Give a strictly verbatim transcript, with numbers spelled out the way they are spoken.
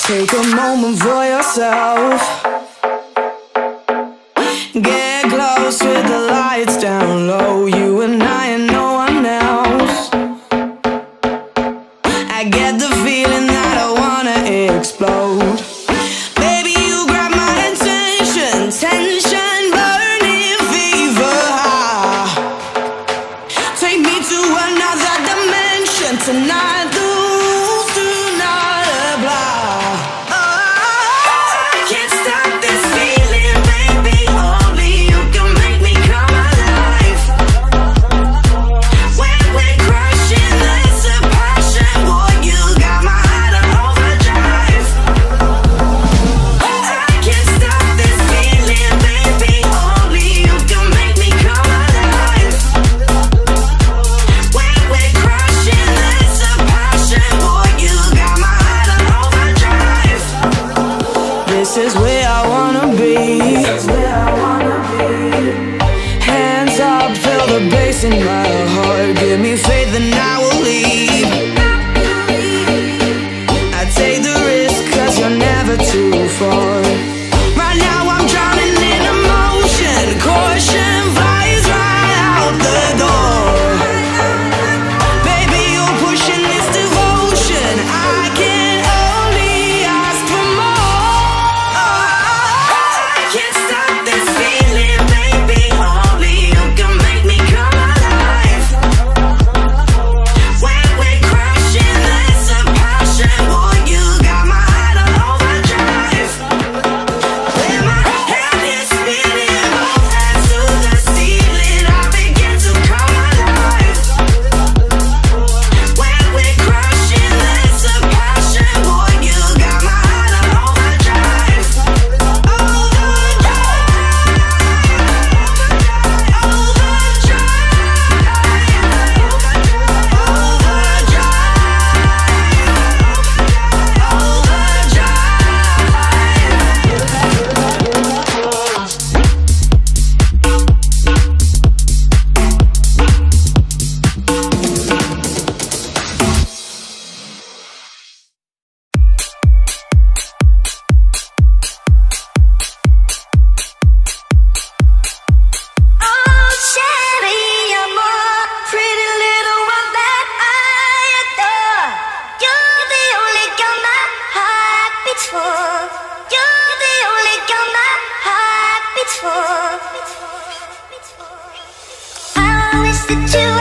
Take a moment for yourself. Get close with the lights down low. You and I and no one else. I get the feeling that I wanna explode. Baby, you grab my attention. Tension, burning fever high. Take me to another dimension tonight. The rules do not apply. This is where I wanna be. Hands up, feel the bass in my heart. Give me faith and I will leave. I take the risk cause you're never too far. Right now I'm drowning in emotion. Caution flies right out the door. Baby, you're pushing this devotion. I can only ask for more. I can't stop this feeling, baby. Only you can make me come alive. When we're crashing, there's a passion. Boy, you got my heart on overdrive. When my head is spinning, both hands to the ceiling, I begin to come alive. When we're crashing, there's a passion. Boy, you got my heart on overdrive. Oh, chérie, amour, pretty little one that I adore. You're the only girl my heart beats for. You're the only girl my heart beats for. I wish that you